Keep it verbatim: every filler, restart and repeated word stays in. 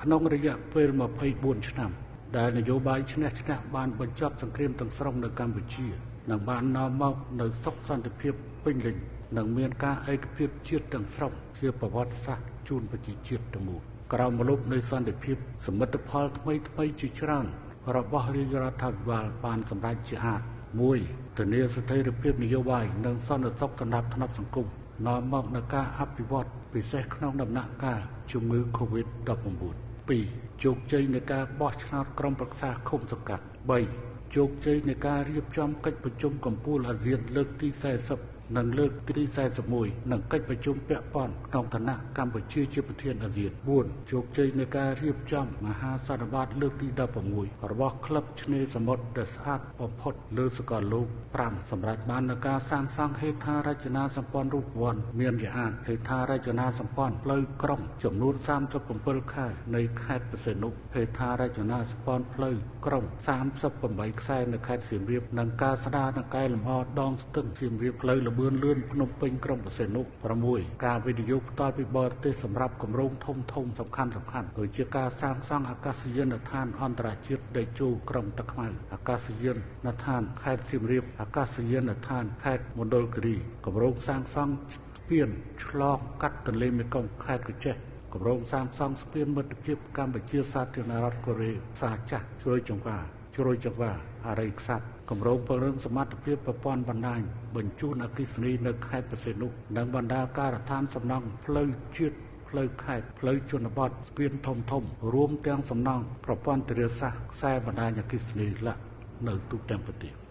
ក្នុងរយៈពេលยี่สิบสี่ឆ្នាំដែលនយោបាយឈ្នះឈ្នះបានបញ្ចប់សង្គ្រាមទាំងស្រុងនៅកម្ពុជានិងបាននាំមកនៅសុខសន្តិភាពពេញលេញនិងមានការឯកភាពជាតិទាំងស្រុងជាប្រវត្តិសាស្ត្រជូនប្រជាជាតិទាំងមូលក្រោមម្លប់នៃសន្តិភាពសមិទ្ធផលថ្មីថ្មីជាច្រើនរបស់រាជរដ្ឋាភិបាលបានសម្រេចជាអាចមួយធានាស្ថិរភាពនយោបាយនិងសន្តិសុខសម្រាប់ថ្នាក់សង្គមនាំមកនូវការអភិវឌ្ឍពិសេសក្នុងដំណាក់កាលជំងឺ កូវីដ ដប់ប្រាំបួន ពីរជោគជ័យនៃការបោះឆ្នោតក្រុមប្រឹក្សាឃុំសង្កាត់បីជោគជ័យនៃការរៀបចំកិច្ចប្រជុំកំពូលអាស៊ានលើកទីสี่สิบនិងលើកទីสี่สิบเอ็ดនិងកិច្ចប្រជុំពាក់ព័ន្ធក្នុងឋានៈកម្ពុជាជាប្រធានអាស៊ានបួនជោគជ័យនៃការរៀបចំមហាសន្និបាតលើកទីដប់ប្រាំមួយរបស់ក្លឹបឆ្នេរសមុទ្រដែលស្អាតបំផុតលើសកលលោកប្រាំសម្រាប់បាននូវការសាងសង់ហេដ្ឋារចនាសម្ព័ន្ធរូបវន្តមានជាអាចហេដ្ឋារចនាសម្ព័ន្ធផ្លូវក្រុងចំនួនសាមសិបเจ็ดខែនៃខេត្តបរសេនុហេដ្ឋារចនាសម្ព័ន្ធផ្លូវក្រុងសាមសិបแปดខ្សែនៅខេត្តសៀមរាបនិងការស្ដារនិងកែលម្អដងស្ទឹងសៀមរាបផ្លូវលបឿនលឿនភ្នំពេញក្រុងបរសេនុប្រាំមួយការវិនិយោគផ្ទាល់ពីបរទេសសម្រាប់គម្រោងធំធំសំខាន់សំខាន់ដូចជាការសាងសង់អាកាសយានដ្ឋានអន្តរជាតិដេជោក្រុងតាខ្មៅអាកាសយានដ្ឋានខេត្តសៀមរាបអាកាសយានដ្ឋានខេត្តមណ្ឌលគិរីគម្រោងសាងសង់ស្ពានឆ្លងកាត់ទន្លេមេគង្គខេត្តកោះចេះគម្រោងសាងសង់ស្ពានមិត្តភាពកម្ពុជាសាធារណរដ្ឋកូរ៉េផ្សារចាស់ជ្រោយចង្វាជ្រោយចង្វាអរិយខ្សាត់គម្រោងពង្រឹងសមត្ថភាពប្រព័ន្ធបណ្ដាញបញ្ជូនអគ្គិសនីនៅខេត្តបរសេនុនិងបណ្ដាការដ្ឋានសំណង់ផ្លូវជាតិផ្លូវខេត្តផ្លូវជនបទស្ពានធំធំរួមទាំងសំណង់ប្រព័ន្ធធារាសាស្ត្រខ្សែបណ្ដាញអគ្គិសនីលក្ខនៅទូទាំងប្រទេស